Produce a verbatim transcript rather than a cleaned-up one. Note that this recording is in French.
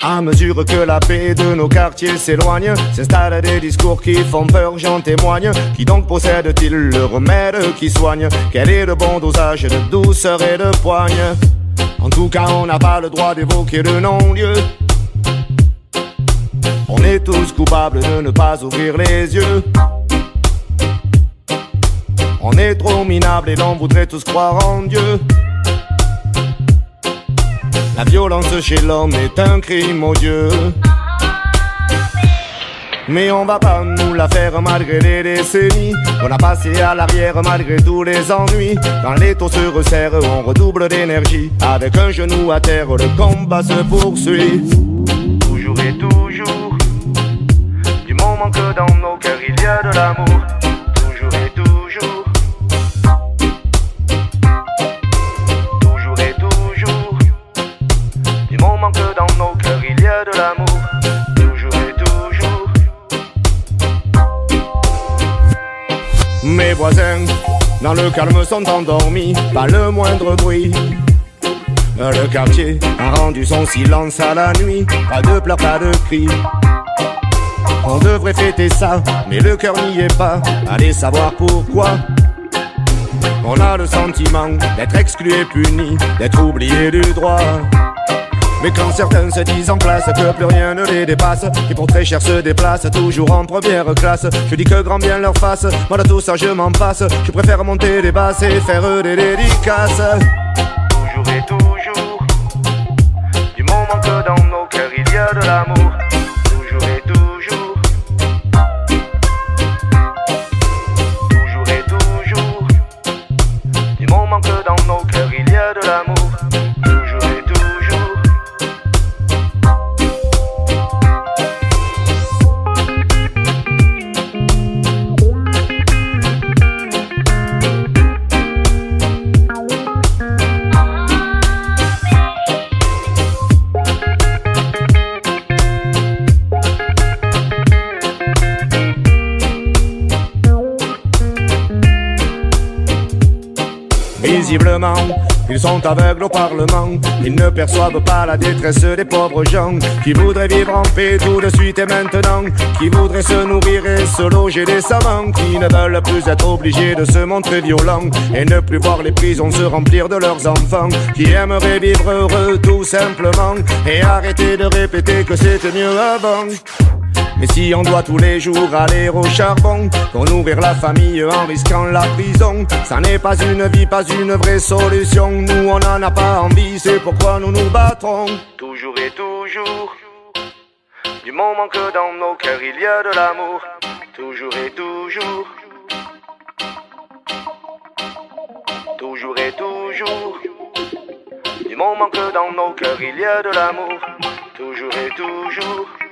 À mesure que la paix de nos quartiers s'éloigne, s'installent des discours qui font peur, j'en témoigne. Qui donc possède-t-il le remède qui soigne? Quel est le bon dosage de douceur et de poigne? En tout cas, on n'a pas le droit d'évoquer le non-lieu. On est tous coupables de ne pas ouvrir les yeux. On est trop minable et l'on voudrait tous croire en Dieu. La violence chez l'homme est un crime odieux. Mais on va pas nous la faire malgré les décennies qu'on a passé à l'arrière malgré tous les ennuis. Quand les taux se resserrent, on redouble d'énergie. Avec un genou à terre, le combat se poursuit. Toujours et toujours, du moment que dans nos cœurs il y a de l'amour. Toujours et toujours, toujours et toujours, du moment que dans nos cœurs il y a de l'amour. Mes voisins, dans le calme, sont endormis, pas le moindre bruit. Le quartier a rendu son silence à la nuit, pas de pleurs, pas de cris. On devrait fêter ça, mais le cœur n'y est pas, allez savoir pourquoi. On a le sentiment d'être exclu et puni, d'être oublié du droit. Mais quand certains se disent en place que plus rien ne les dépasse, qui pour très cher se déplacent toujours en première classe, je dis que grand bien leur fasse, moi de tout ça je m'en passe. Je préfère monter des basses et faire des dédicaces. Toujours et toujours, du moment que dans nos cœurs il y a de l'amour. Toujours et toujours, toujours et toujours, du moment que dans nos cœurs il y a de l'amour. Visiblement, ils sont aveugles au Parlement. Ils ne perçoivent pas la détresse des pauvres gens qui voudraient vivre en paix tout de suite et maintenant, qui voudraient se nourrir et se loger décemment, qui ne veulent plus être obligés de se montrer violents et ne plus voir les prisons se remplir de leurs enfants, qui aimeraient vivre heureux tout simplement et arrêter de répéter que c'était mieux avant. Mais si on doit tous les jours aller au charbon pour nourrir la famille en risquant la prison, ça n'est pas une vie, pas une vraie solution. Nous on n'en a pas envie, c'est pourquoi nous nous battrons. Toujours et toujours, du moment que dans nos cœurs il y a de l'amour. Toujours et toujours, toujours et toujours, du moment que dans nos cœurs il y a de l'amour. Toujours et toujours.